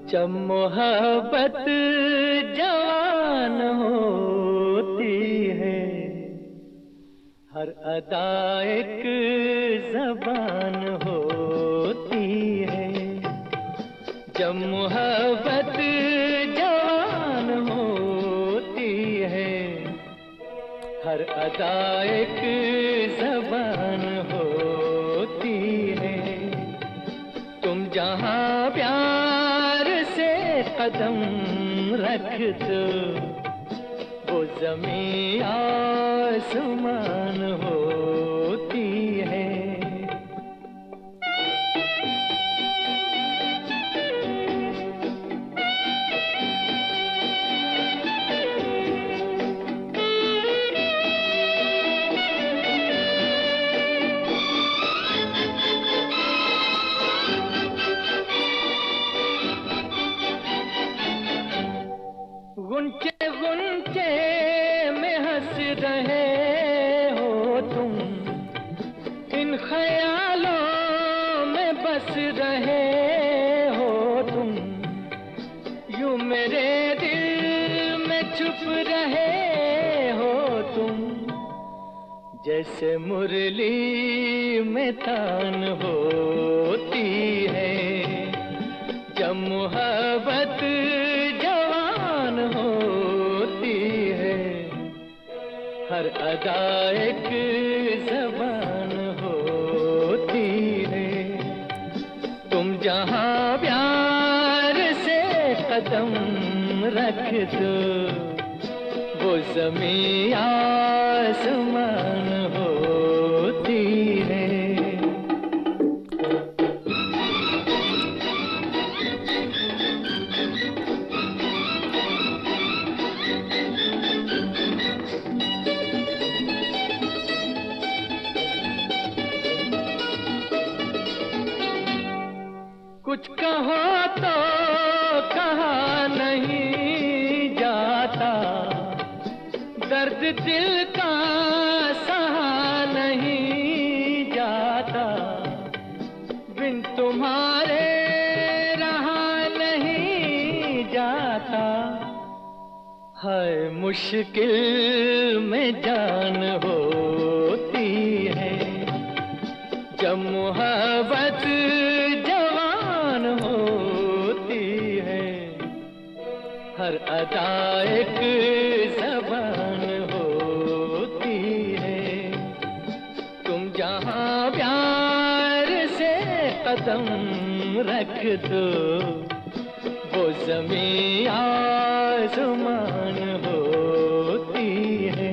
जब मोहब्बत जवान होती है, हर अदा एक ज़बान होती है। जब मोहब्बत जवान होती है, हर अदा एक ज़बान होती है। तुम जहाँ प्यार से कदम रख दो, वो ज़मीं आसमान होती है। गुंचे गुंचे में हंस रहे हो तुम, इन ख्यालों में बस रहे हो तुम। यूं मेरे दिल में छुप रहे हो तुम, जैसे मुरली में तान होती है। जब मोहब्बत जवान होती है, हर अदा एक ज़बान होती है। तुम जहाँ प्यार से कदम रख दो, वो ज़मीं आसमान होती है। कुछ कहो तो कहा नहीं जाता, दर्द दिल का सहा नहीं जाता। बिन तुम्हारे रहा नहीं जाता, है मुश्किल में जान होती है। जब मोहब्बत जवान होती है, हर अदा एक ज़बान होती है। तुम जहाँ प्यार से कदम रख दो, वो ज़मीं आसमान होती है।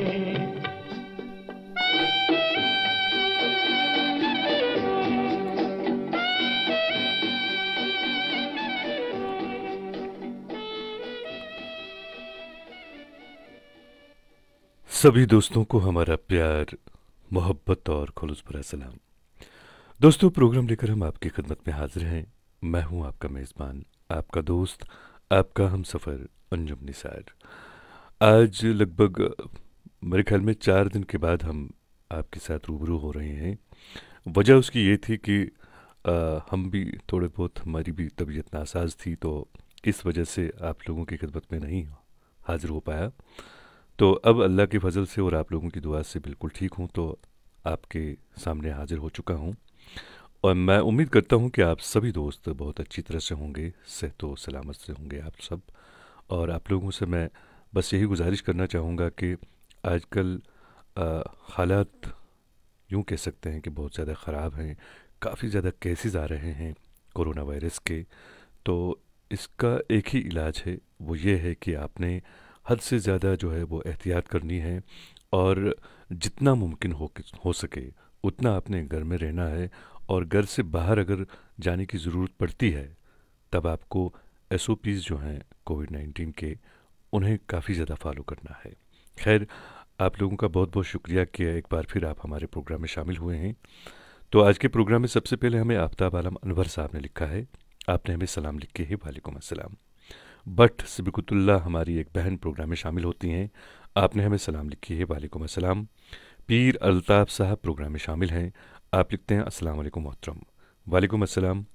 सभी दोस्तों को हमारा प्यार, मोहब्बत और खुलूस भरा सलाम। दोस्तों, प्रोग्राम लेकर हम आपकी खिदमत में हाजिर हैं। मैं हूं आपका मेज़बान, आपका दोस्त, आपका हमसफ़र अंजुम निसार। आज लगभग मेरे ख्याल में 4 दिन के बाद हम आपके साथ रूबरू हो रहे हैं। वजह उसकी ये थी कि हम भी थोड़े बहुत, हमारी भी तबीयत नासाज थी, तो इस वजह से आप लोगों की खिदमत में नहीं हाजिर हो पाया। तो अब अल्लाह के फजल से और आप लोगों की दुआ से बिल्कुल ठीक हूँ, तो आपके सामने हाजिर हो चुका हूँ। और मैं उम्मीद करता हूँ कि आप सभी दोस्त बहुत अच्छी तरह से होंगे, सेहत व सलामत से होंगे आप सब। और आप लोगों से मैं बस यही गुजारिश करना चाहूँगा कि आजकल हालात यूँ कह सकते हैं कि बहुत ज़्यादा ख़राब हैं। काफ़ी ज़्यादा केसेस आ रहे हैं कोरोना वायरस के। तो इसका एक ही इलाज है, वो ये है कि आपने हद से ज़्यादा जो है वो एहतियात करनी है, और जितना मुमकिन हो सके उतना आपने घर में रहना है। और घर से बाहर अगर जाने की ज़रूरत पड़ती है, तब आपको SOPs जो हैं कोविड-19 के, उन्हें काफ़ी ज़्यादा फॉलो करना है। खैर, आप लोगों का बहुत बहुत शुक्रिया कि एक बार फिर आप हमारे प्रोग्राम में शामिल हुए हैं। तो आज के प्रोग्राम में सबसे पहले हमें आफ्ताब आलम अनवर साहब ने लिखा है। आपने हमें सलाम लिख के है, वालेकुम अस्सलाम। बट सिबिकुतुल्लाह हमारी एक बहन प्रोग्राम में शामिल होती हैं। आपने हमें सलाम लिखी है, वालेकुम अस्सलाम। पीर अल्ताफ़ साहब प्रोग्राम में शामिल हैं। आप लिखते हैं अस्सलाम वालेकुम मोहतरम। वालेकुम अस्सलाम।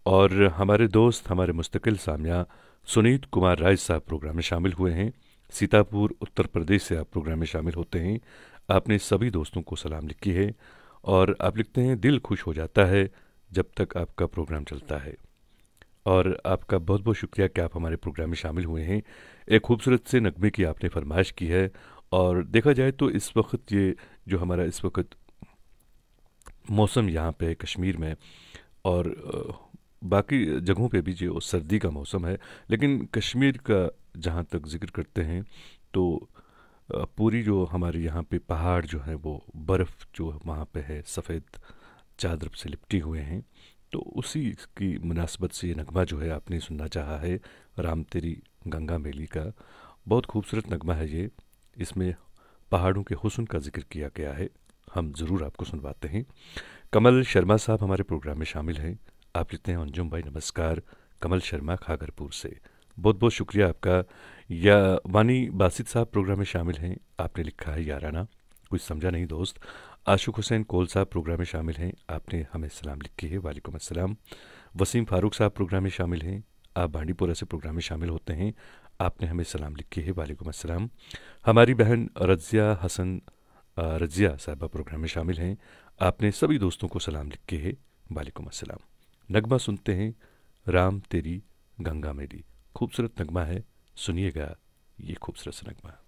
और हमारे दोस्त, हमारे मुस्तकिल सामिया सुनीत कुमार राय साहब प्रोग्राम में शामिल हुए हैं। सीतापुर उत्तर प्रदेश से आप प्रोग्राम में शामिल होते हैं। आपने सभी दोस्तों को सलाम लिखी है और आप लिखते हैं, दिल खुश हो जाता है जब तक आपका प्रोग्राम चलता है। और आपका बहुत बहुत शुक्रिया कि आप हमारे प्रोग्राम में शामिल हुए हैं। एक खूबसूरत से नगमे की आपने फरमाइश की है। और देखा जाए तो इस वक्त ये जो हमारा इस वक्त मौसम यहाँ पे है कश्मीर में, और बाकी जगहों पे भी जो सर्दी का मौसम है, लेकिन कश्मीर का जहाँ तक जिक्र करते हैं तो पूरी जो हमारे यहाँ पे पहाड़ जो हैं वो बर्फ़ जो वहाँ पे है सफ़ेद चादर से लिपटी हुए हैं। तो उसी की मुनासबत से ये नगमा जो है आपने सुनना चाहा है, राम तेरी गंगा मैली का। बहुत खूबसूरत नगमा है ये। इसमें पहाड़ों के हुस्न का जिक्र किया गया है। हम ज़रूर आपको सुनवाते हैं। कमल शर्मा साहब हमारे प्रोग्राम में शामिल हैं। आप लिखते हैं, अंजुम भाई नमस्कार, कमल शर्मा खागरपुर से। बहुत बहुत शुक्रिया आपका। या वानी बासित साहब प्रोग्राम में शामिल हैं। आपने लिखा है याराना, कुछ समझा नहीं दोस्त। आशुक हुसैन कोल साहब प्रोग्राम में शामिल हैं। आपने हमें सलाम लिखी है, वालेकुम अस्सलाम। वसीम फारूक साहब प्रोग्राम में शामिल हैं। आप बांडीपुरा से प्रोग्राम में शामिल होते हैं। आपने हमें सलाम लिखी है, वालेकुम अस्सलाम। हमारी बहन रजिया साहबा प्रोग्राम में शामिल हैं। आपने सभी दोस्तों को सलाम लिखे है, वालेकुम अस्सलाम। नगमा सुनते हैं, राम तेरी गंगा मैली। खूबसूरत नगमा है, सुनिएगा ये खूबसूरत सा नगमा।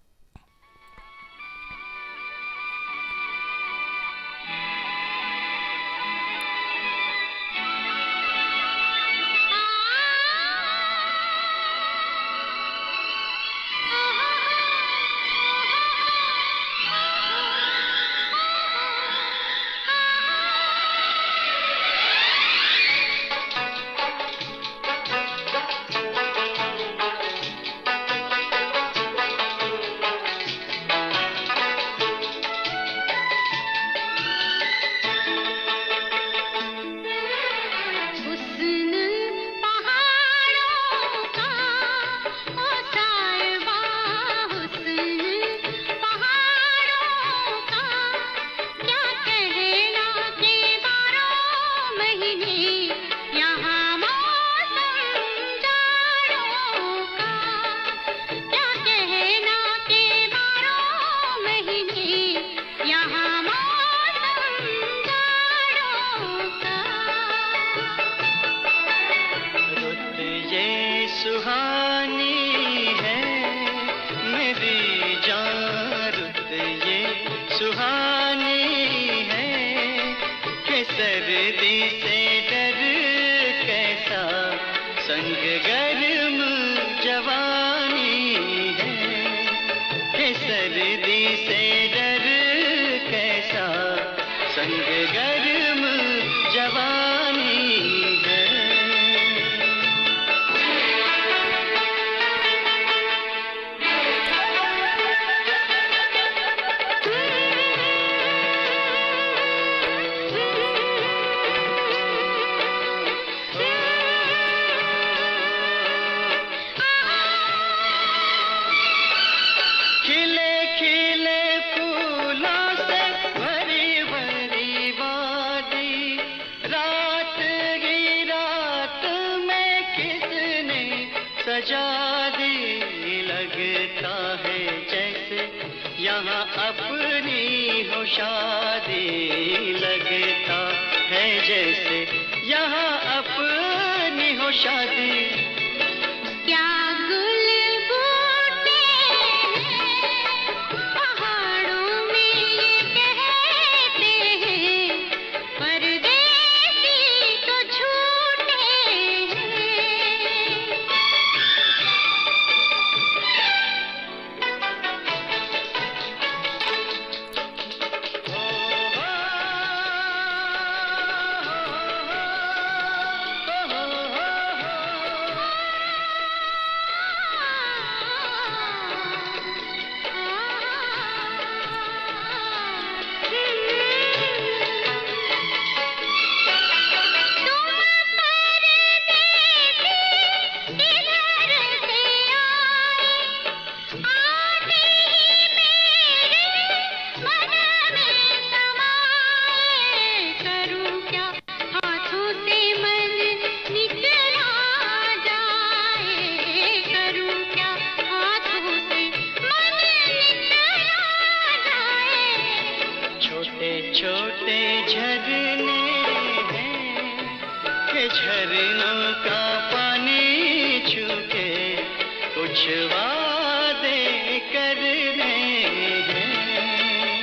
वादे कर रहे हैं।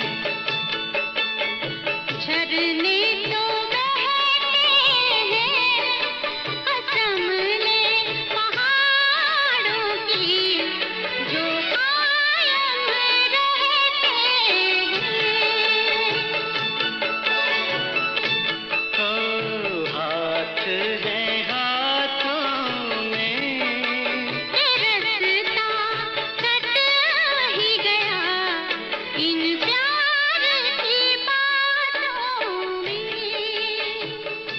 झरने तो बहते हैं, कसम ले पहाड़ों की, जो कायम रहते हैं। ओ हाथ है हाथों में, रस्ता कट ही गया इन प्यार की बातों में।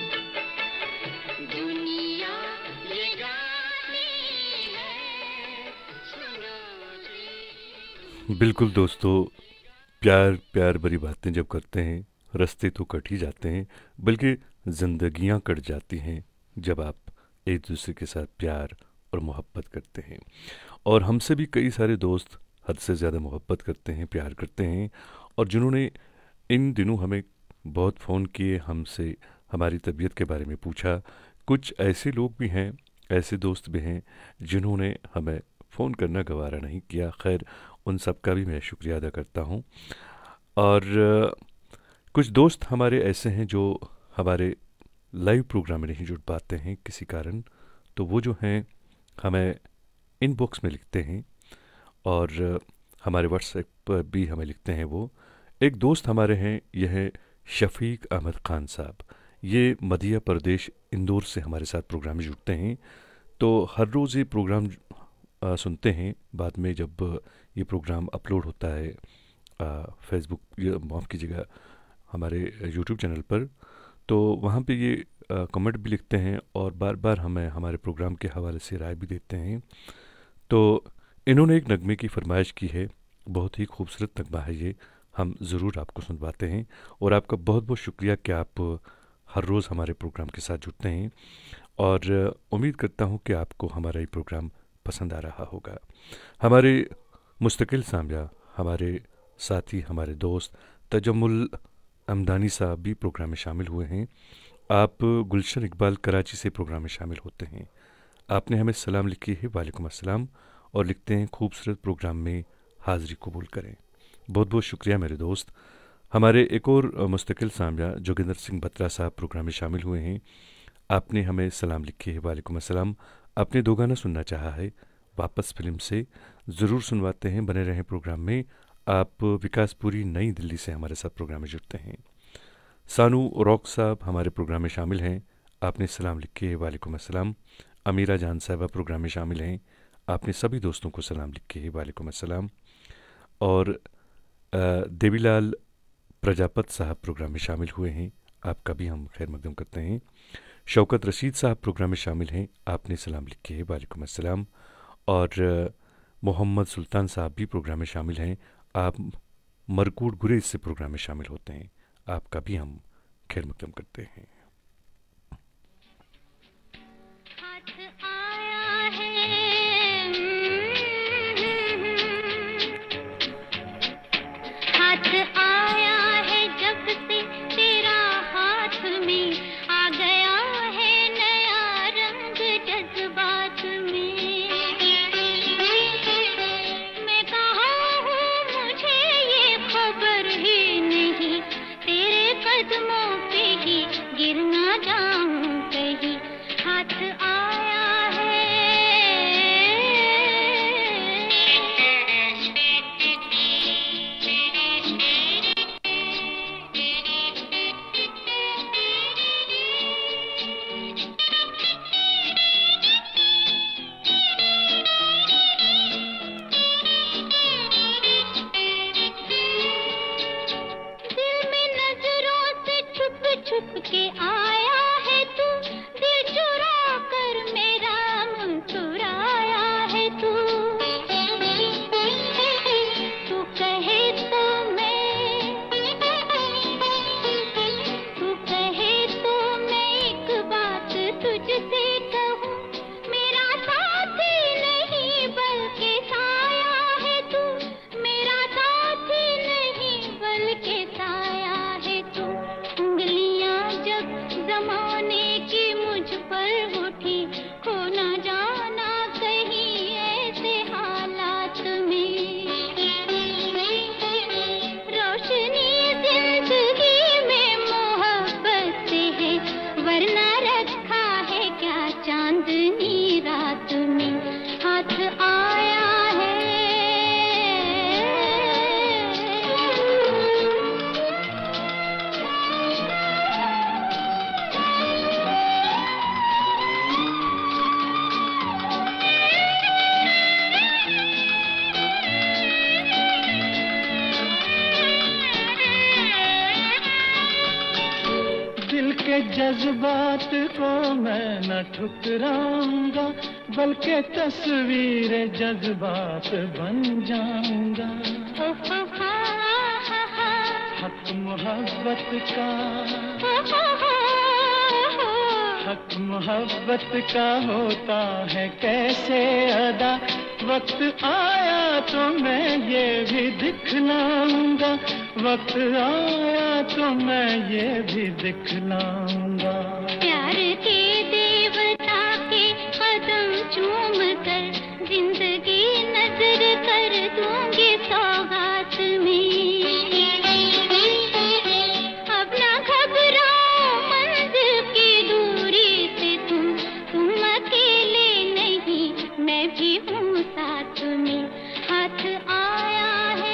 दुनिया ये गाती है, सुनो जी। बिल्कुल दोस्तों, प्यार प्यार भरी बातें जब करते हैं, रास्ते तो कट ही जाते हैं, बल्कि ज़िंदगियां कट जाती हैं जब आप एक दूसरे के साथ प्यार और मोहब्बत करते हैं। और हमसे भी कई सारे दोस्त हद से ज़्यादा मोहब्बत करते हैं, प्यार करते हैं, और जिन्होंने इन दिनों हमें बहुत फ़ोन किए, हमसे हमारी तबीयत के बारे में पूछा। कुछ ऐसे लोग भी हैं, ऐसे दोस्त भी हैं जिन्होंने हमें फ़ोन करना गवारा नहीं किया। खैर, उन सब का भी मैं शुक्रिया अदा करता हूँ। और कुछ दोस्त हमारे ऐसे हैं जो हमारे लाइव प्रोग्राम में नहीं जुड़ पाते हैं किसी कारण, तो वो जो हैं हमें इनबॉक्स में लिखते हैं और हमारे व्हाट्सएप पर भी हमें लिखते हैं। वो एक दोस्त हमारे हैं, यह है शफ़ीक अहमद ख़ान साहब। ये मध्य प्रदेश इंदौर से हमारे साथ प्रोग्राम में जुड़ते हैं, तो हर रोज़ ये प्रोग्राम सुनते हैं। बाद में जब ये प्रोग्राम अपलोड होता है फेसबुक, माफ़ कीजिएगा, हमारे यूट्यूब चैनल पर, तो वहाँ पे ये कमेंट भी लिखते हैं और बार बार हमें हमारे प्रोग्राम के हवाले से राय भी देते हैं। तो इन्होंने एक नगमे की फरमाइश की है, बहुत ही खूबसूरत नगमा है ये, हम ज़रूर आपको सुनवाते हैं। और आपका बहुत बहुत शुक्रिया कि आप हर रोज़ हमारे प्रोग्राम के साथ जुड़ते हैं, और उम्मीद करता हूँ कि आपको हमारा ये प्रोग्राम पसंद आ रहा होगा। हमारे मुस्तकिल सामिया, हमारे साथी, हमारे दोस्त तजम्मुल अमदानी साहब भी प्रोग्राम में शामिल हुए हैं। आप गुलशन इकबाल कराची से प्रोग्राम में शामिल होते हैं। आपने हमें सलाम लिखी है, वालेकुम अस्सलाम, और लिखते हैं खूबसूरत प्रोग्राम में हाज़िरी कबूल करें। बहुत बहुत शुक्रिया मेरे दोस्त। हमारे एक और मुस्तकिल सामिया जोगिंदर सिंह बत्रा साहब प्रोग्राम में शामिल हुए हैं। आपने हमें सलाम लिखी है, वालेकुम अस्सलाम। आपने दो गाना सुनना चाहा है वापस फिल्म से, ज़रूर सुनवाते हैं, बने रहें प्रोग्राम में। आप विकासपुरी नई दिल्ली से हमारे साथ प्रोग्राम में जुड़ते हैं। सानू रॉक साहब हमारे प्रोग्राम में शामिल हैं, आपने सलाम लिखे, वालेकुम अस्सलाम। अमीरा जान साहबा प्रोग्राम में शामिल हैं, आपने सभी दोस्तों को सलाम लिखे, वालेकुम अस्सलाम। और देवीलाल प्रजापत साहब प्रोग्राम में शामिल हुए हैं, आपका भी हम खैर मकदम करते हैं। शौकत रशीद साहब प्रोग्राम में शामिल हैं, आपने सलाम लिखे, वालेकुम अस्सलाम। और मोहम्मद सुल्तान साहब भी प्रोग्राम में शामिल हैं, आप मरकूट गुरेज से प्रोग्राम में शामिल होते हैं, आपका भी हम खैर मकदम करते हैं। हाथ आया है जब से तेरा हाथ में आ गया है नया रंग जज्बात में। मैं कहाँ हूँ मुझे ये खबर ही नहीं, तेरे कदमों पे ही गिर जज्बात को मैं न ठुकराऊंगा, बल्कि तस्वीर जज्बात बन जाऊंगा। हक मोहब्बत का, हक मोहब्बत का होता है कैसे अदा, वक्त आया तो मैं ये भी दिखलाऊंगा, वक्त आया तो मैं ये भी दिखलाऊंगा। प्यार के देवता के कदम चूम कर जिंदगी नजर कर दूंगी सौगात में। अब ना घबराओ मंजिल की दूरी से, तुम अकेले नहीं, मैं भी हूँ साथ में, हाथ आया है।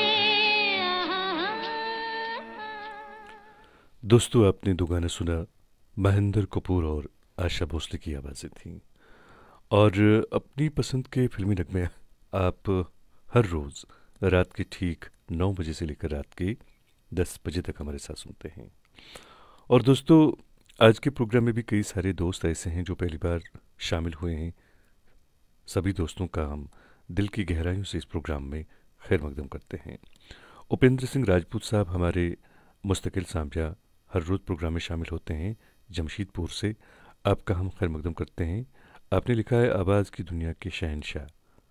दोस्तों, आपने दो गाने सुना, महेंद्र कपूर और आशा भोसले की आवाज़ें थीं। और अपनी पसंद के फिल्मी नगमे आप हर रोज़ रात के ठीक 9 बजे से लेकर रात के 10 बजे तक हमारे साथ सुनते हैं। और दोस्तों, आज के प्रोग्राम में भी कई सारे दोस्त ऐसे हैं जो पहली बार शामिल हुए हैं। सभी दोस्तों का हम दिल की गहराइयों से इस प्रोग्राम में खैर मकदम करते हैं। उपेंद्र सिंह राजपूत साहब हमारे मुस्तकिल सामजा हर रोज़ प्रोग्राम में शामिल होते हैं जमशेदपुर से। आपका हम खैर मकदम करते हैं। आपने लिखा है आवाज़ की दुनिया के शहंशाह।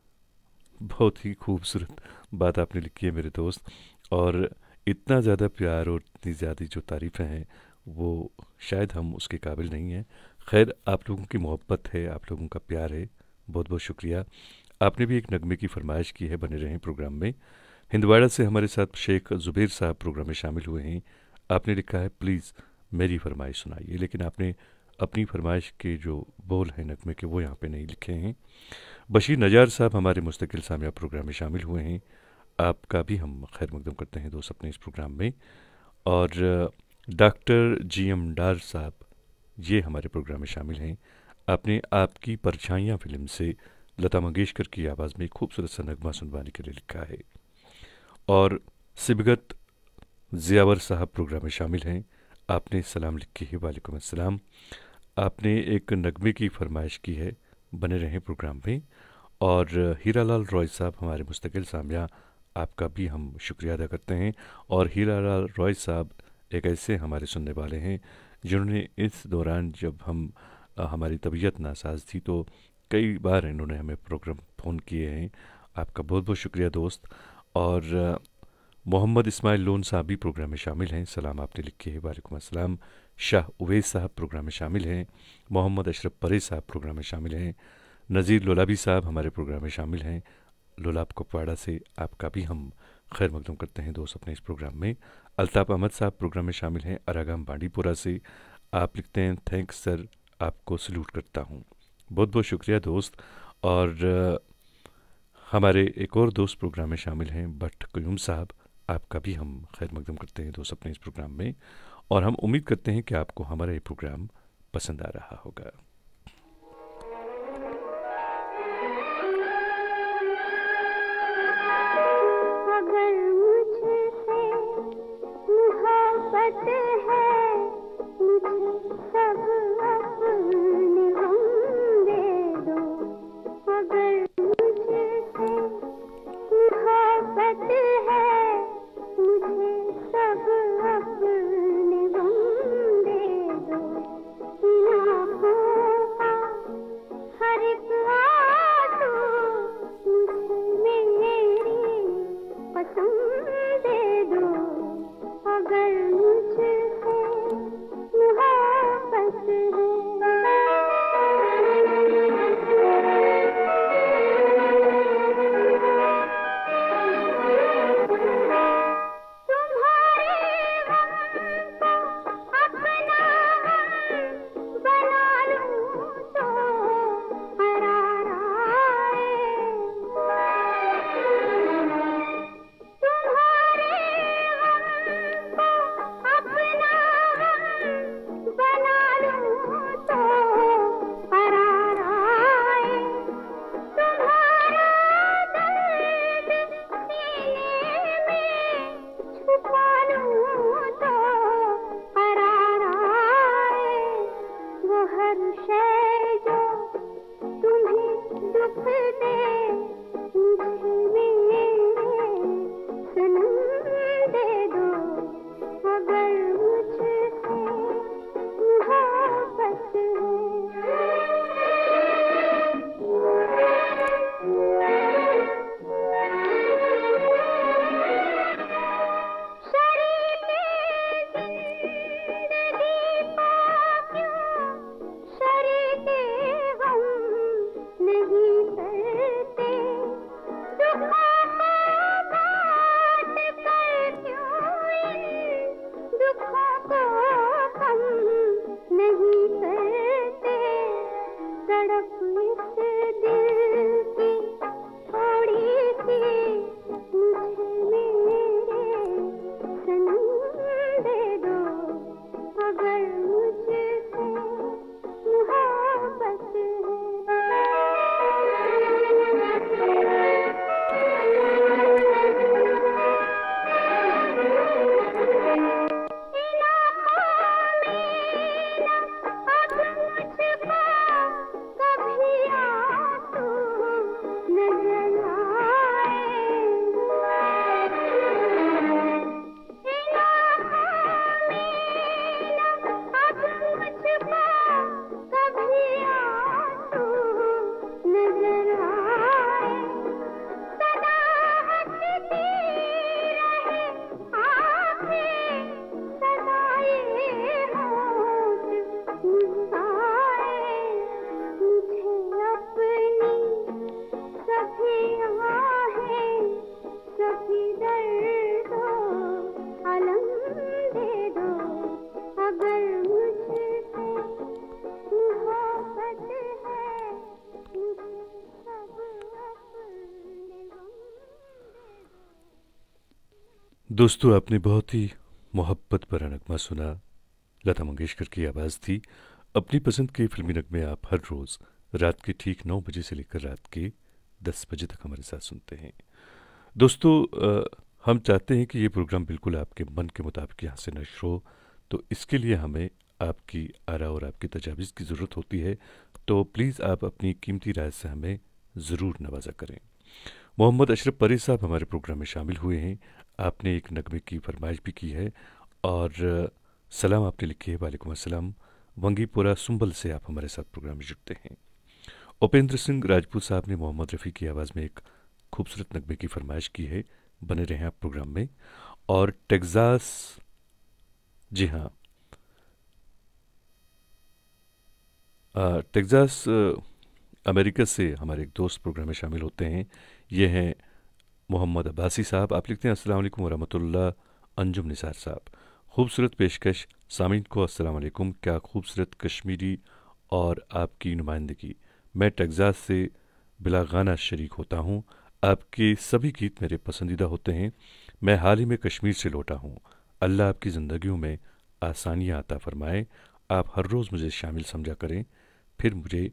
बहुत ही खूबसूरत बात आपने लिखी है मेरे दोस्त, और इतना ज़्यादा प्यार और इतनी ज़्यादा जो तारीफ़ें हैं वो शायद हम उसके काबिल नहीं हैं। खैर, आप लोगों की मोहब्बत है, आप लोगों का प्यार है, बहुत बहुत शुक्रिया। आपने भी एक नगमे की फरमाइश की है, बने रहें प्रोग्राम में। हिंदवाड़ा से हमारे साथ शेख ज़ुबैर साहब प्रोग्राम में शामिल हुए हैं। आपने लिखा है प्लीज़ मेरी फरमाइश सुनाइए, लेकिन आपने अपनी फरमाइश के जो बोल हैं नगमे के वो यहाँ पे नहीं लिखे हैं। बशीर नजार साहब हमारे मुस्तकिल सामिया प्रोग्राम में शामिल हुए हैं। आपका भी हम खैर मकदम करते हैं दोस्त अपने इस प्रोग्राम में। और डॉक्टर GM डार साहब ये हमारे प्रोग्राम में शामिल हैं। आपने आपकी परछाइयाँ फिल्म से लता मंगेशकर की आवाज़ में खूबसूरत सा नगमा सुनवाने के लिए लिखा है। और सिबगत ज़ियावर साहब प्रोग्राम में शामिल हैं। आपने सलाम लिखी है, वालेकुम अस्सलाम। आपने एक नगमे की फरमाइश की है, बने रहें प्रोग्राम में। और हीरालाल रॉय साहब हमारे मुस्तकिल सामिया, आपका भी हम शुक्रिया अदा करते हैं। और हीरालाल रॉय साहब एक ऐसे हमारे सुनने वाले हैं जिन्होंने इस दौरान जब हमारी तबीयत नासाज थी तो कई बार इन्होंने हमें प्रोग्राम फ़ोन किए हैं। आपका बहुत बहुत शुक्रिया दोस्त। और मोहम्मद इस्माइल लोन साहब भी प्रोग्राम में शामिल हैं। सलाम आपने लिखे है, वालेकुम अस्सलाम। शाह उवैस साहब प्रोग्राम में शामिल हैं। मोहम्मद अशरफ परे साहब प्रोग्राम में शामिल हैं। नज़ीर लोलाबी साहब हमारे प्रोग्राम में शामिल हैं लोलाब कुपवाड़ा से। आपका भी हम खैर मकदम करते हैं दोस्त अपने इस प्रोग्राम में। अल्ताफ़ अहमद साहब प्रोग्राम में शामिल हैं अरागाम बांडीपुरा से। आप लिखते हैं थैंक्स सर, आपको सल्यूट करता हूँ। बहुत बहुत शुक्रिया दोस्त। और हमारे एक और दोस्त प्रोग्राम में शामिल हैं भट्ट क्यूम साहब। आपका भी हम खैर मकदम करते हैं दोस्त अपने इस प्रोग्राम में। और हम उम्मीद करते हैं कि आपको हमारा ये प्रोग्राम पसंद आ रहा होगा। अगर मुझसे मोहब्बत है, मुझे सब अपने गम दे दो। अगर मुझसे मोहब्बत है, मुझे सब अपने गम दे दो। इन आँखों दोस्तों, आपने बहुत ही मोहब्बत भरा नगमा सुना। लता मंगेशकर की आवाज़ थी। अपनी पसंद के फिल्मी नगमे आप हर रोज़ रात के ठीक 9 बजे से लेकर रात के 10 बजे तक हमारे साथ सुनते हैं। दोस्तों, हम चाहते हैं कि ये प्रोग्राम बिल्कुल आपके मन के मुताबिक यहाँ से नश्र हो, तो इसके लिए हमें आपकी आरा और आपकी तजावीज़ की ज़रूरत होती है। तो प्लीज़ आप अपनी कीमती राय से हमें ज़रूर नवाजा करें। मोहम्मद अशरफ परे साहब हमारे प्रोग्राम में शामिल हुए हैं। आपने एक नगमे की फरमाइश भी की है और सलाम आपने लिखी है। वालेकुम अस्सलाम। वंगीपुरा सुंबल से आप हमारे साथ प्रोग्राम में जुड़ते हैं। उपेंद्र सिंह राजपूत साहब ने मोहम्मद रफ़ी की आवाज़ में एक खूबसूरत नगमे की फरमाइश की है। बने रहें आप प्रोग्राम में। और टेक्सास, जी हाँ, टेक्सास अमेरिका से हमारे एक दोस्त प्रोग्राम में शामिल होते हैं। ये हैं मोहम्मद अब्बासी साहब। आप लिखते हैं अस्सलाम वालेकुम वरहमतुल्लाह। अंजुम निसार साहब, खूबसूरत पेशकश। सामीन को अस्सलाम वालेकुम। क्या खूबसूरत कश्मीरी और आपकी नुमाइंदगी। मैं टेक्सास से बिलागाना शरीक होता हूँ। आपके सभी गीत मेरे पसंदीदा होते हैं। मैं हाल ही में कश्मीर से लौटा हूँ। अल्लाह आपकी ज़िंदगियों में आसानियाँ अता फरमाए। आप हर रोज़ मुझे शामिल समझा करें, फिर मुझे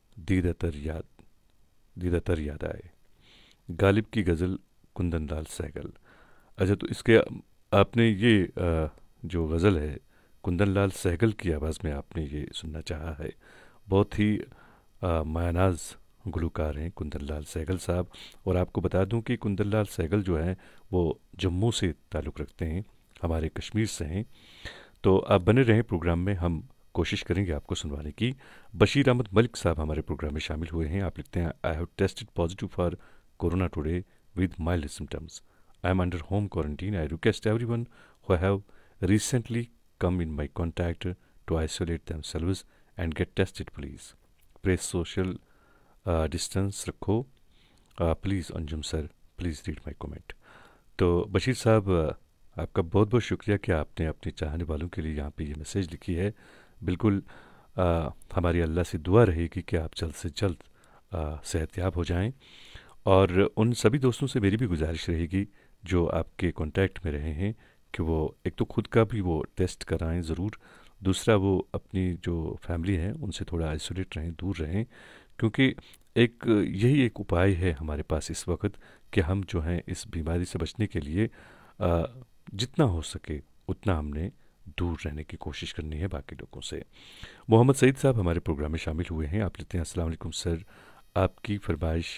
दीदातर याद आए। गालिब की गज़ल, कुंदन लाल सहगल। अच्छा, तो इसके आपने ये जो गज़ल है कुंदन लाल सहगल की आवाज़ में आपने ये सुनना चाहा है। बहुत ही मायानाज गुलकार हैं कुंदन लाल सहगल साहब। और आपको बता दूं कि कुंदन लाल सहगल जो हैं वो जम्मू से ताल्लुक़ रखते हैं, हमारे कश्मीर से हैं। तो आप बने रहें प्रोग्राम में, हम कोशिश करेंगे आपको सुनवाने की। बशीर अहमद मलिक साहब हमारे प्रोग्राम में शामिल हुए हैं। आप लिखते हैं I have tested positive for corona today with mild symptoms. I am under home quarantine. I request everyone who have recently come in my contact to isolate themselves and get tested, please. Please social distance रखो. Please Anjum sir, please read my comment. तो बशीर साहब, आपका बहुत बहुत शुक्रिया कि आपने अपने चाहने वालों के लिए यहाँ पे ये मैसेज लिखी है। बिल्कुल हमारी अल्लाह से दुआ रहेगी कि आप जल्द से जल्द सेहतयाब हो जाएं। और उन सभी दोस्तों से मेरी भी गुजारिश रहेगी जो आपके कांटेक्ट में रहे हैं कि वो एक तो खुद का भी वो टेस्ट कराएं ज़रूर। दूसरा, वो अपनी जो फैमिली है उनसे थोड़ा आइसोलेट रहें, दूर रहें, क्योंकि यही एक उपाय है हमारे पास इस वक्त कि हम जो हैं इस बीमारी से बचने के लिए जितना हो सके उतना हमने दूर रहने की कोशिश करनी है बाकी लोगों से। मोहम्मद सईद साहब हमारे प्रोग्राम में शामिल हुए हैं। आप लेते हैं अस्सलाम वालेकुम सर। आपकी फरमाइश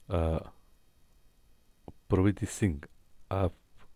प्रवृत्ति सिंह, आप,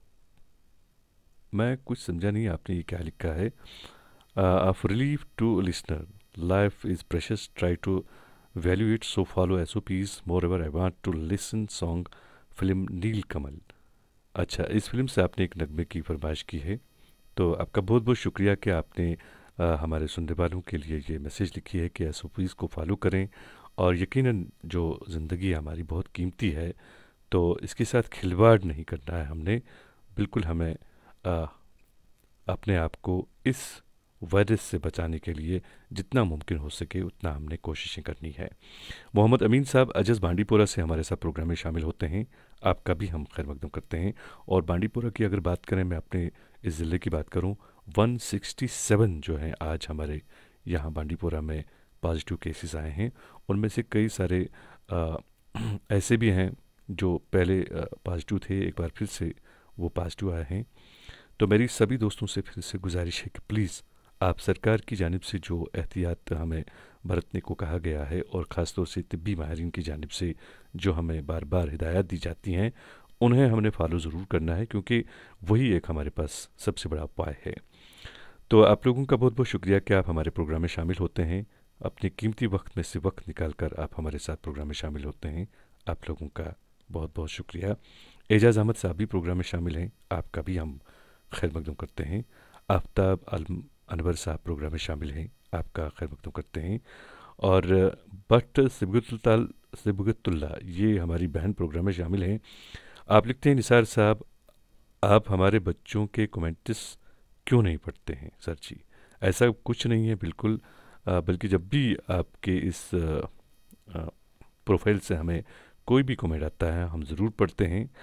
मैं कुछ समझा नहीं आपने ये क्या लिखा है। Of relief to listener, life is precious, try to value it, so follow SOPs, more ever I want to listen song, film Neel Kamal. अच्छा, इस फिल्म से आपने एक नगमे की फरमाइश की है। तो आपका बहुत बहुत शुक्रिया कि आपने हमारे सुनने वालों के लिए ये मैसेज लिखी है कि SOPs को फॉलो करें। और यकीनन जो ज़िंदगी हमारी बहुत कीमती है, तो इसके साथ खिलवाड़ नहीं करना है हमने। बिल्कुल हमें अपने आप को इस वायरस से बचाने के लिए जितना मुमकिन हो सके उतना हमने कोशिशें करनी है। मोहम्मद अमीन साहब अजस बांडीपुरा से हमारे साथ प्रोग्राम में शामिल होते हैं। आपका भी हम खैर मकदम करते हैं। और बांडीपुरा की अगर बात करें, मैं अपने इस ज़िले की बात करूं, 167 जो हैं आज हमारे यहाँ बांडीपुरा में पॉजिटिव केसेस आए हैं। उनमें से कई सारे ऐसे भी हैं जो पहले पॉजिटिव थे, एक बार फिर से वो पॉजिटिव आए हैं। तो मेरी सभी दोस्तों से फिर से गुजारिश है कि प्लीज़ आप सरकार की जानिब से जो एहतियात हमें बरतने को कहा गया है, और ख़ास तौर से तिब्बी माहिरीन की जानिब से जो हमें बार बार हिदायत दी जाती हैं, उन्हें हमने फॉलो ज़रूर करना है, क्योंकि वही एक हमारे पास सबसे बड़ा उपाय है। तो आप लोगों का बहुत बहुत शुक्रिया कि आप हमारे प्रोग्राम में शामिल होते हैं। अपने कीमती वक्त में से वक्त निकाल कर आप हमारे साथ प्रोग्राम में शामिल होते हैं। आप लोगों का बहुत बहुत शुक्रिया। एजाज़ अहमद साहब भी प्रोग्राम में शामिल हैं, आपका भी हम खैर मकदम करते हैं। आफ्ताब अनवर साहब प्रोग्राम में शामिल हैं, आपका खैर मकदम करते हैं। और बट सिबगतुल्ला, ये हमारी बहन प्रोग्राम में शामिल हैं। आप लिखते हैं निसार साहब, आप हमारे बच्चों के कमेंट्स क्यों नहीं पढ़ते हैं सर जी? ऐसा कुछ नहीं है बिल्कुल, बल्कि जब भी आपके इस प्रोफाइल से हमें कोई भी कमेंट आता है हम ज़रूर पढ़ते हैं।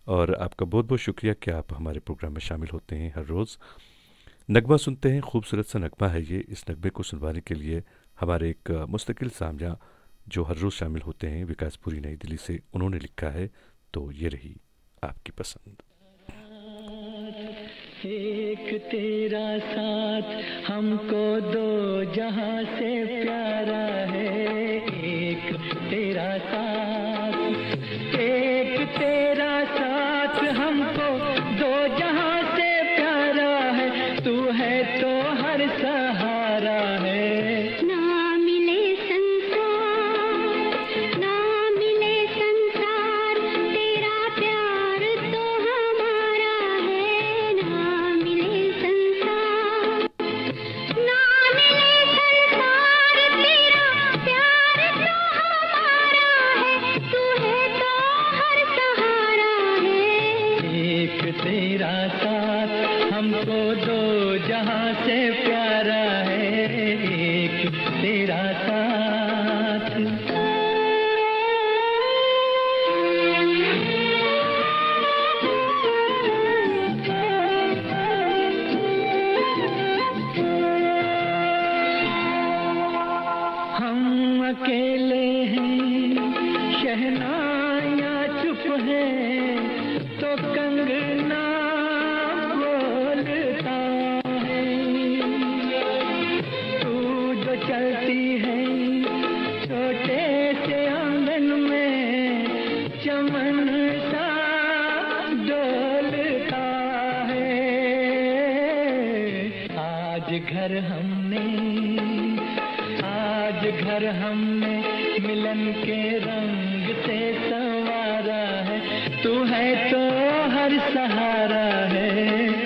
और आपका बहुत बहुत शुक्रिया कि आप हमारे प्रोग्राम में शामिल होते हैं हर रोज़। नगमा सुनते हैं, खूबसूरत सा नगमा है ये। इस नगमे को सुनवाने के लिए हमारे एक मुस्तकिल सामजा जो हर रोज़ शामिल होते हैं, विकासपुरी नई दिल्ली से, उन्होंने लिखा है। तो ये रही आपकी पसंद। एक तेरा साथ हमको दो जहां से प्यारा है, एक तेरा साथ, एक तेरा साथ हमको दो जहां से प्यारा है, तू है तो हर सहारा है। तेरा साथ हमको दो जहां से प्यारा है, एक तेरा साथ। हम अकेले हैं, शहनाया चुप है, तो कंगना बोलता है। तू जो चलती है छोटे से आंगन में, चमन सा डोलता है। आज घर हमने मिलन के रंग से संवारा है, तू है तो हर सहारा है।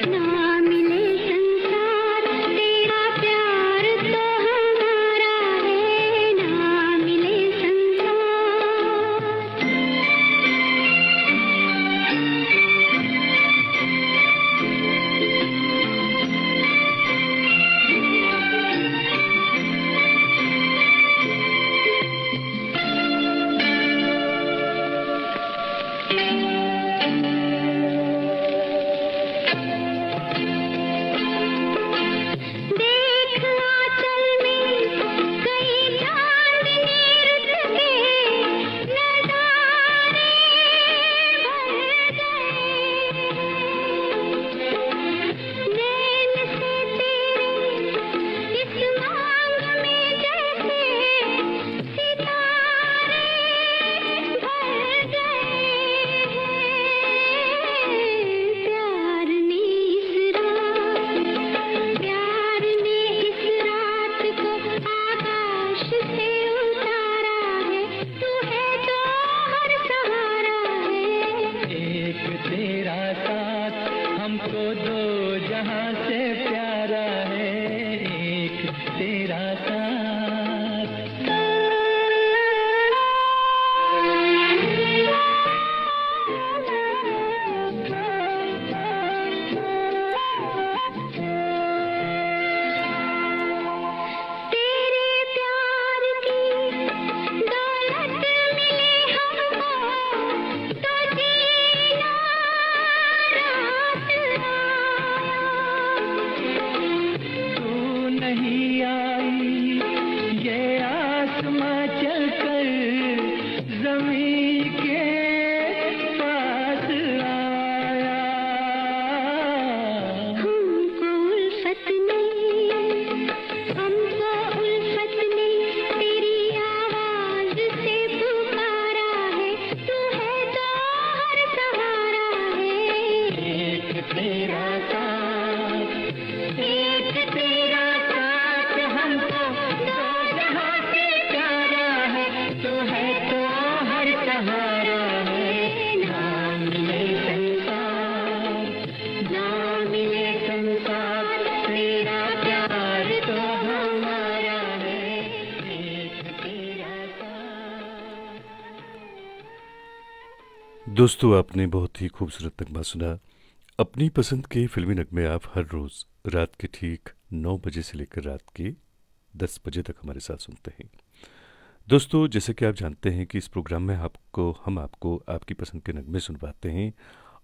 दोस्तों, आपने बहुत ही खूबसूरत नगमा सुना। अपनी पसंद के फिल्मी नगमे आप हर रोज़ रात के ठीक 9 बजे से लेकर रात के 10 बजे तक हमारे साथ सुनते हैं। दोस्तों, जैसे कि आप जानते हैं कि इस प्रोग्राम में हम आपको आपकी पसंद के नगमे सुनवाते हैं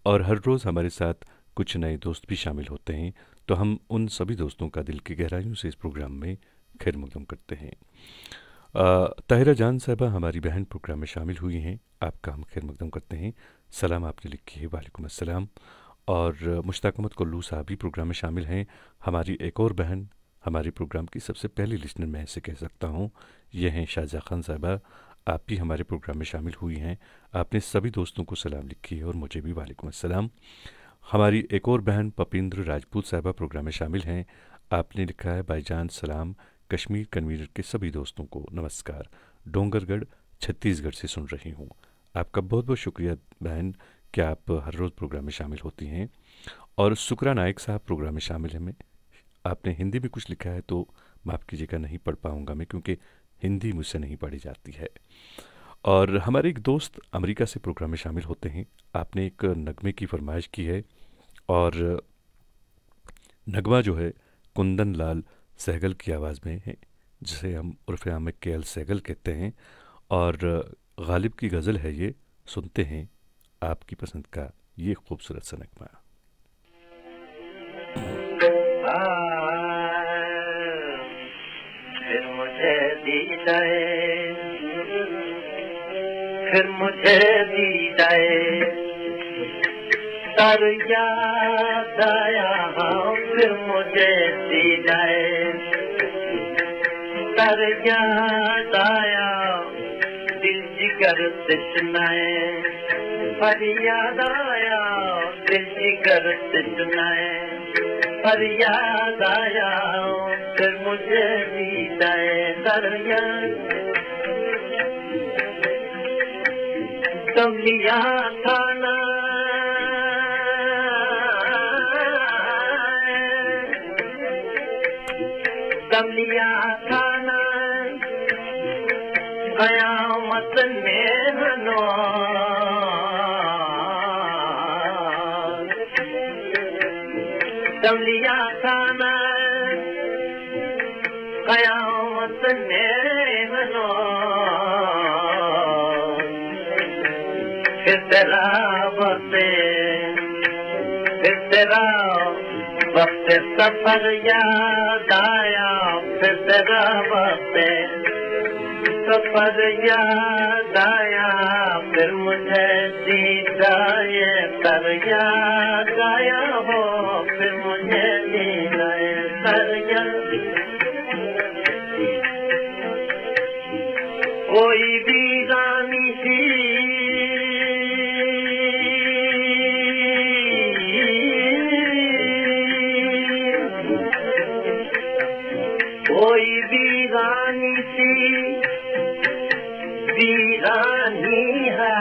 और हर रोज़ हमारे साथ कुछ नए दोस्त भी शामिल होते हैं, तो हम उन सभी दोस्तों का दिल की गहराइयों से इस प्रोग्राम में खैर मकदम करते हैं। ताहिरा जान साहबा हमारी बहन प्रोग्राम में शामिल हुई हैं, आपका हम खैर मकदम करते हैं। सलाम आपने लिखी है, वालेकुम अस्सलाम। और मुश्ताक अहमद कोल्लू साहब भी प्रोग्राम में शामिल हैं, हमारी एक और बहन, हमारे प्रोग्राम की सबसे पहली लिस्टनर मैं ऐसे कह सकता हूँ, ये हैं शाहजहाँ खान साहबा। आप भी हमारे प्रोग्राम में शामिल हुई हैं, आपने सभी दोस्तों को सलाम लिखी है और मुझे भी वालेकुम अस्सलाम। हमारी एक और बहन पपिंद्र राजपूत साहबा प्रोग्राम में शामिल हैं, आपने लिखा है भाईजान सलाम, कश्मीर कन्वीनर के सभी दोस्तों को नमस्कार, डोंगरगढ़ छत्तीसगढ़ से सुन रही हूँ। आपका बहुत बहुत शुक्रिया बहन कि आप हर रोज़ प्रोग्राम में शामिल होती हैं। और सुकरा नायक साहब प्रोग्राम में शामिल हैं। आपने हिंदी में कुछ लिखा है तो माफ़ कीजिएगा, नहीं पढ़ पाऊँगा मैं, क्योंकि हिंदी मुझसे नहीं पढ़ी जाती है। और हमारे एक दोस्त अमेरिका से प्रोग्राम में शामिल होते हैं, आपने एक नगमे की फरमाइश की है और नगमा जो है कुंदन लाल सहगल की आवाज़ में है, जिसे हम उर्फ़ आम में KL सहगल कहते हैं। और गालिब की गज़ल है ये, सुनते हैं आपकी पसंद का ये खूबसूरत सा नगमा। फिर मुझे दीदाए, फिर मुझे दीदाए तर याद आया, फिर मुझे दीदाए तर याद आया, दिल जिगर तिश्नाए फरियाद आया, दिल जिगर तिश्नाए फरियाद आया, फिर मुझे दीदाए तर याद तमलिया खाना तमलिया खाना कयामत में हनो तमलिया खाना कयामत में हनो, फिर तेरा वक्त सफर याद आया, फिर तेरा वक्त सफर याद आया, फिर मुझे दीदाए तर याद आया हो, फिर मुझे दीदाए तर याद। कोई वीरानी सी कोई वीरानी सी वीरानी है,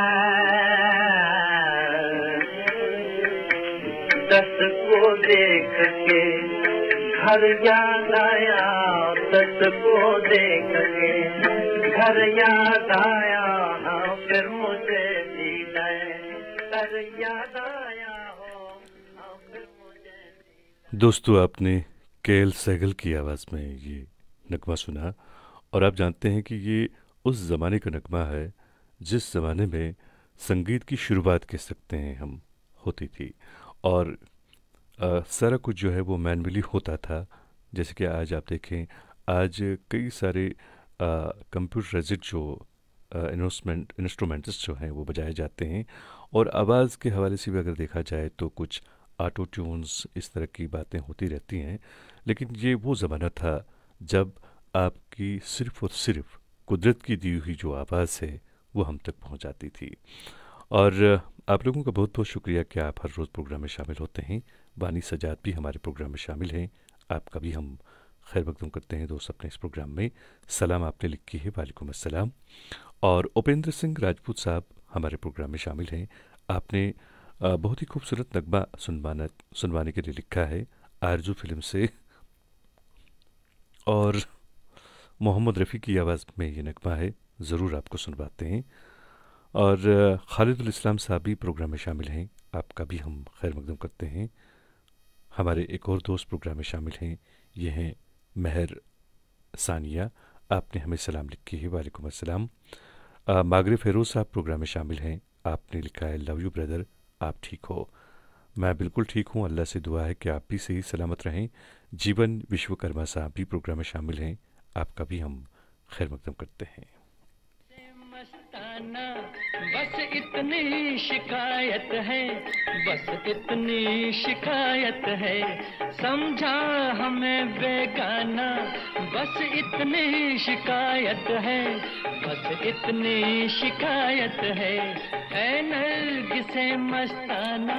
दस को देख के घर याद आया, दस को देख के घर याद आया, फिर मुझे दीदाए तर याद आया हो, फिर मुझे। दोस्तों आपने KL सहगल की आवाज़ में ये नगमा सुना, और आप जानते हैं कि ये उस ज़माने का नगमा है जिस ज़माने में संगीत की शुरुआत कह सकते हैं हम होती थी, और सारा कुछ जो है वो मैनुअली होता था। जैसे कि आज आप देखें, आज कई सारे कंप्यूटराइज्ड जो इंस्ट्रूमेंट्स जो हैं वो बजाए जाते हैं, और आवाज़ के हवाले से भी अगर देखा जाए तो कुछ ऑटो ट्यून्स इस तरह की बातें होती रहती हैं। लेकिन ये वो ज़माना था जब आपकी सिर्फ़ और सिर्फ कुदरत की दी हुई जो आवाज़ है वो हम तक पहुंच जाती थी। और आप लोगों का बहुत बहुत शुक्रिया कि आप हर रोज़ प्रोग्राम में शामिल होते हैं। बानी सजाद भी हमारे प्रोग्राम में शामिल हैं, आपका भी हम खैर मकदम करते हैं दोस्त अपने इस प्रोग्राम में। सलाम आपने लिखी है, वालेकुम अस्सलाम। और उपेंद्र सिंह राजपूत साहब हमारे प्रोग्राम में शामिल हैं, आपने बहुत ही खूबसूरत नगमा सुनवाने के लिए लिखा है आरजू फिल्म से, और मोहम्मद रफ़ी की आवाज़ में ये नगमा है, ज़रूर आपको सुनवाते हैं। और खालिदुल इस्लाम साहब भी प्रोग्राम में शामिल हैं, आपका भी हम खैर मकदम करते हैं। हमारे एक और दोस्त प्रोग्राम में शामिल हैं, ये हैं महर सानिया, आपने हमें सलाम लिखी है, वालेकुम अस्सलाम। मागरे फ़ेरोज़ साहब प्रोग्राम में शामिल हैं, आपने लिखा है लव यू ब्रदर, आप ठीक हो। मैं बिल्कुल ठीक हूँ, अल्लाह से दुआ है कि आप भी सही सलामत रहें। जीवन विश्वकर्मा साहब भी प्रोग्राम में शामिल हैं, आपका भी हम खैर मकदम करते हैं। मस्ताना बस इतनी शिकायत है, बस इतनी शिकायत है, समझा हमें बेगाना, बस इतनी शिकायत है, बस इतनी शिकायत है, ऐ नरगिसे मस्ताना।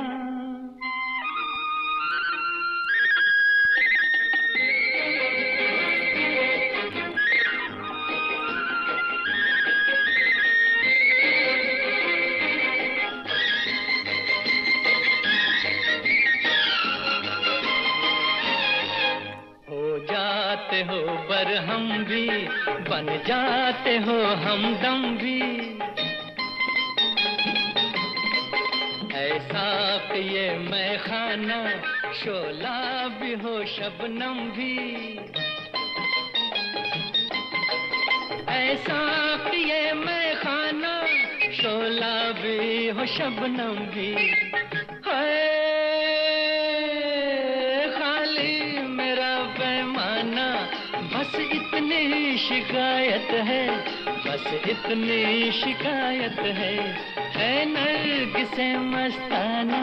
हो बर हम भी बन जाते हो हमदम भी, ऐसा कि ये मैं खाना शोला भी हो शबनम भी, ऐसा कि ये मैं खाना शोला भी हो शबनम भी, बस इतनी शिकायत है, बस इतनी शिकायत है नरगिसे मस्ताना।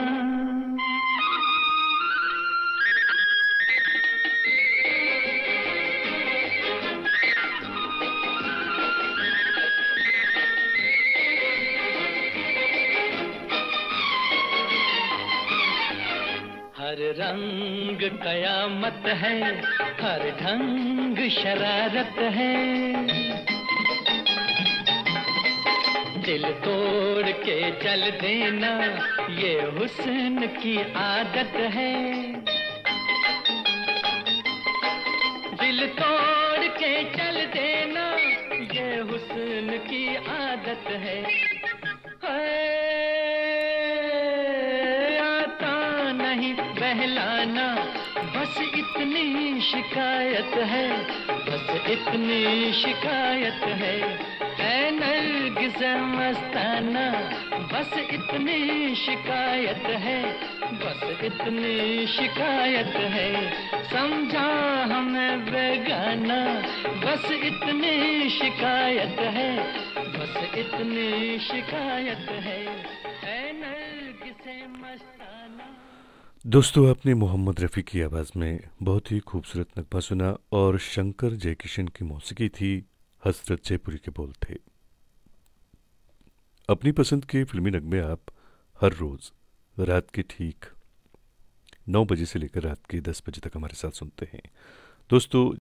हर रंग कयामत है, हर ढंग शरारत है, दिल तोड़ के चल देना ये हुस्न की आदत है, दिल तोड़ के चल देना ये हुस्न की आदत है, बहलाना बस इतनी शिकायत है, बस इतनी शिकायत है, ऐ नरगिसे मस्ताना, बस इतनी शिकायत है, बस इतनी शिकायत है, समझा हमें बेगाना, बस इतनी शिकायत है, बस इतनी शिकायत है, ऐ नरगिसे मस्ताना। दोस्तों, आपने मोहम्मद रफ़ी की आवाज़ में बहुत ही खूबसूरत नगमा सुना और शंकर जयकिशन की मौसीकी थी, हसरत जयपुरी के बोल थे। अपनी पसंद के फिल्मी नगमे आप हर रोज़ रात के ठीक 9 बजे से लेकर रात के 10 बजे तक हमारे साथ सुनते हैं। दोस्तों,